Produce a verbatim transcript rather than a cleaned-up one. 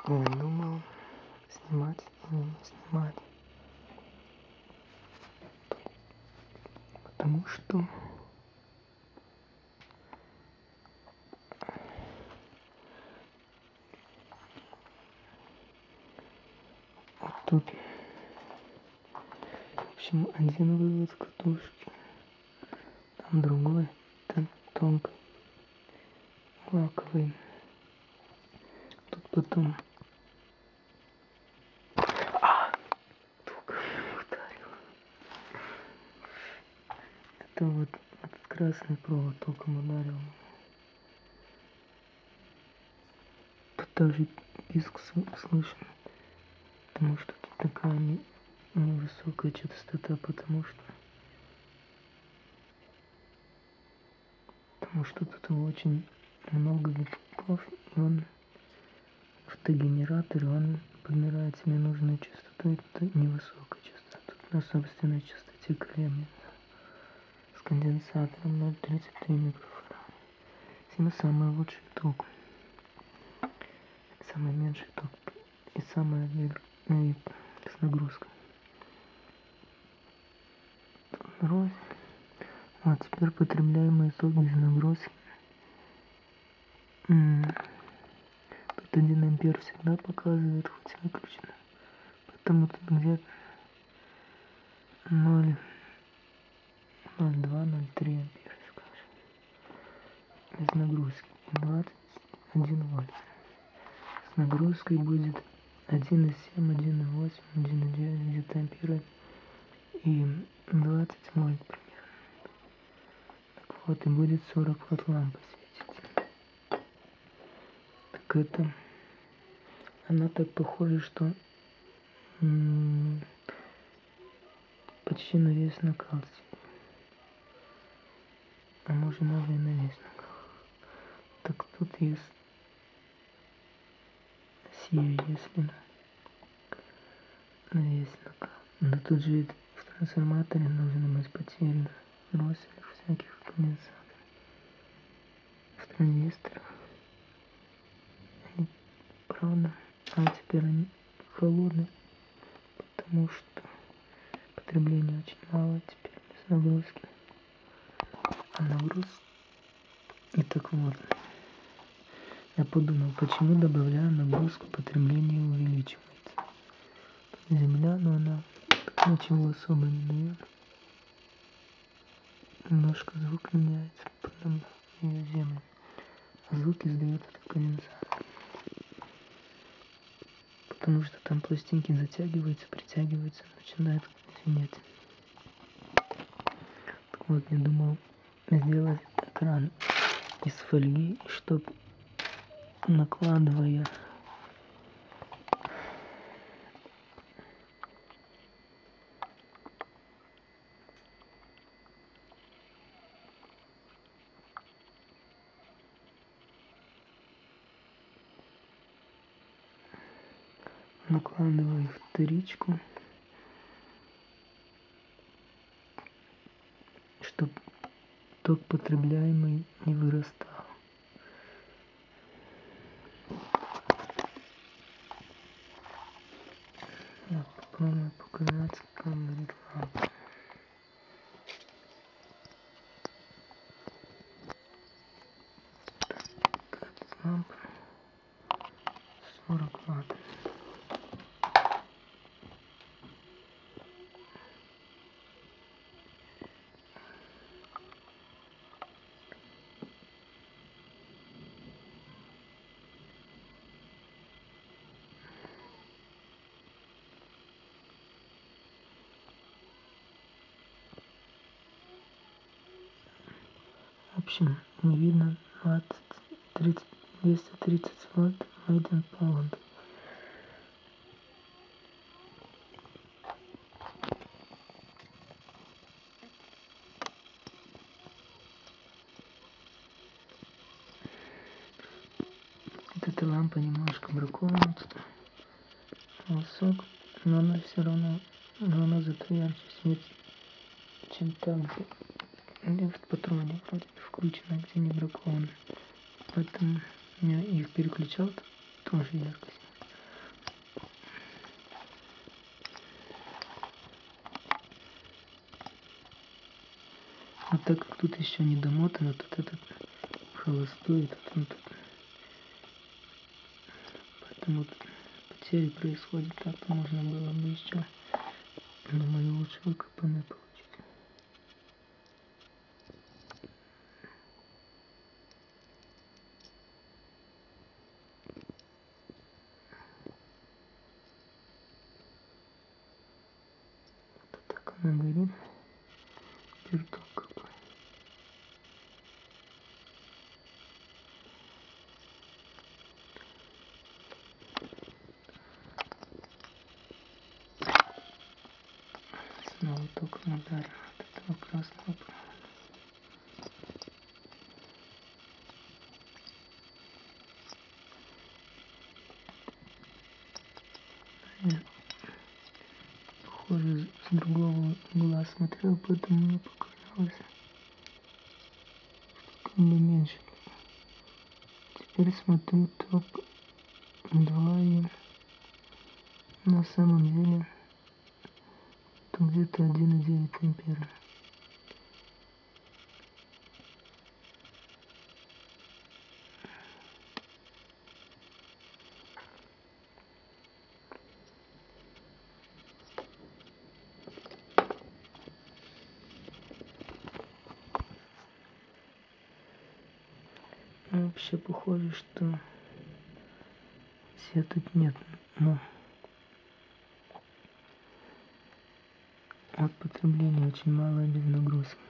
Я думал, снимать или не снимать. Потому что вот тут, в общем, один вывод катушки, там другой, там тонкий, лаковый. Тут потом а, током ударил. Это вот этот красный провод током ударил. Тут даже писк слышен, потому что тут такая невысокая частота, потому что потому что тут очень много витков, и он автогенератор, он подбирает себе нужную частоту, это невысокая частота. Тут на собственной частоте кремния с конденсатором ноль целых тридцать три микрофарада. Всем самый лучший ток, самый меньший ток и самая и с нагрузкой. Рознь. Вот теперь потребляемый ток без нагрузки. Тут один ампер всегда показывает, хоть выключено. Поэтому тут где-то ноль ноль два ноль три ампера, скажем. Без нагрузки. двадцать один вольт. С нагрузкой будет один и семь, один и восемь, один и девять где-то ампера и двадцать вольт примерно. Так вот, и будет сорок ватт лампа светить. Так это, она так похожа, что м- почти на весь накал. А может даже и на весь накал. Так тут есть сия, если на весь накал. Но тут же в трансформаторе нужно быть потерян россель всяких конденсаторов. В транзисторах. Они, правда, а теперь они холодные, потому что потребления очень мало теперь без нагрузки. А нагрузка. И так вот, я подумал, почему добавляя нагрузку, потребление увеличивается. Земля, но она ничего особо не дает. Немножко звук меняется, потом ее землю. А звук издает этот конденсатор. Потому что там пластинки затягиваются, притягиваются, начинает звенеть. Так вот, я думал сделать экран из фольги, чтобы, накладывая накладывая вторичку, чтобы ток потребляемый не вырастал. Я попробую показать, как горит лампа. Так, лампа сорок ватт. В общем, не видно двадцать, тридцать, двести тридцать ватт Made in Poland. Вот эта лампа немножко бракована, волосок, но она все равно, но она зато ярче светит, чем там, где в патроне вроде вкручено, где не браковано. Поэтому я их переключал, тоже ярко светит. так как тут еще не домотано, тут этот холостой, тут он тут. Поэтому тут потери происходят. Так-то можно было бы еще, думаю, лучше выкопанные получить. Вот так она горит. Перток какой. Снова током ударил от этого красного провода. Я, похоже, с другого угла смотрел, поэтому мне показалось, что как бы меньше. Теперь смотрю ток два и на самом деле там где-то один и девять ампера. Ну, вообще похоже, что света тут нет, но от потребления очень мало без нагрузки.